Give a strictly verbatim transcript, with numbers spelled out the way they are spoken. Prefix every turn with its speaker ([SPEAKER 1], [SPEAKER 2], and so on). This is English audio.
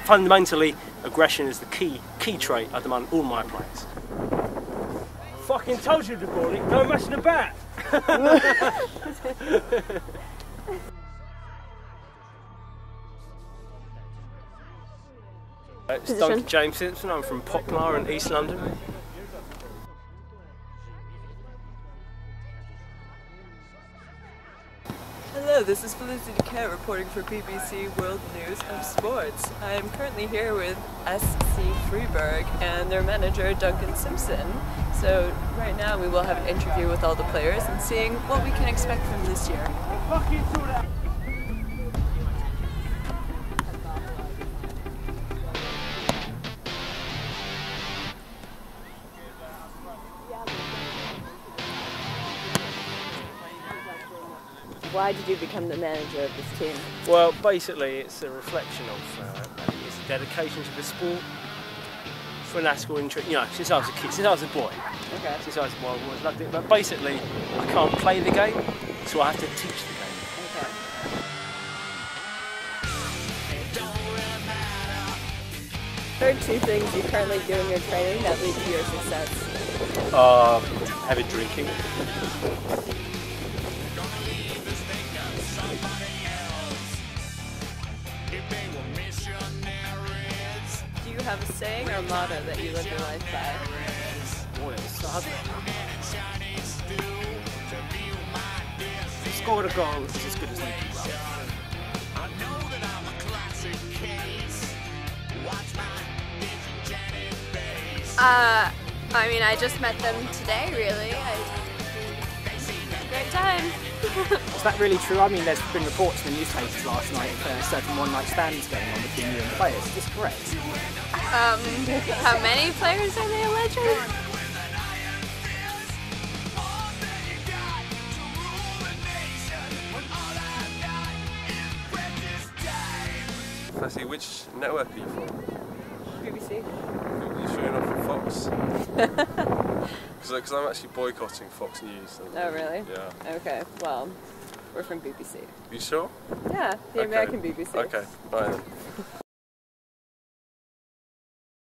[SPEAKER 1] fundamentally, aggression is the key key trait I demand all my players. Fucking told you to ball it, don't mess with the bat! It's Duncan James Simpson, I'm from Poplar in East London.
[SPEAKER 2] Hello, this is Felicity Kent reporting for B B C World News of Sports. I am currently here with S C Freiburg and their manager Duncan Simpson. So right now we will have an interview with all the players and seeing what we can expect from this year. Why did you become the manager of this team?
[SPEAKER 1] Well, basically it's a reflection of uh, it's a dedication to the sport, fanatical interest, you know, since I was a kid, since I was a boy.
[SPEAKER 2] Okay. Since
[SPEAKER 1] I was a boy, I always loved it. But basically, I can't play the game, so I have to teach the game.
[SPEAKER 2] Okay. What are two things you currently do in your training that lead to your success?
[SPEAKER 1] Uh, heavy drinking.
[SPEAKER 2] Do you have a saying or motto that you live your life by?
[SPEAKER 1] Boy, it's hard. Score a goal is as good as they can run.
[SPEAKER 3] Uh, I mean, I just met them today, really. I, great time.
[SPEAKER 4] Is that really true? I mean, there's been reports in the newspapers last night of uh, certain one-night stands going on between you and the players. Is this correct?
[SPEAKER 3] Um, how many players are they alleging?
[SPEAKER 5] Firstly, which network are you from?
[SPEAKER 2] B B C.
[SPEAKER 5] You're showing off for Fox? Because I'm actually boycotting Fox News. And,
[SPEAKER 2] Oh, really?
[SPEAKER 5] Yeah.
[SPEAKER 2] Okay, well, we're from B B C.
[SPEAKER 5] You sure?
[SPEAKER 2] Yeah, the
[SPEAKER 5] Okay.
[SPEAKER 2] American B B C.
[SPEAKER 5] Okay, bye then.